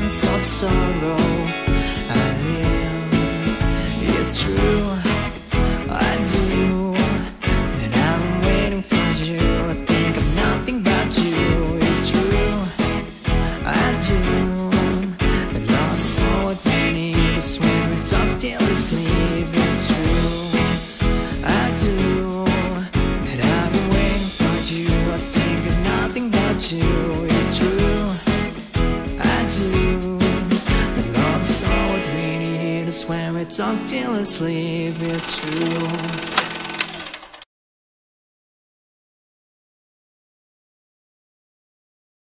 moments of sorrow I live. It's true, I do, and I'm waiting for you. I think of nothing but you. It's true, I do, but love is all what we need. I swear we talk till we sleep. It's true, I do, that I've been waiting for you. I think of nothing but you. It's true, I do, but love is all what we need. I swear we talk till we sleep. It's true.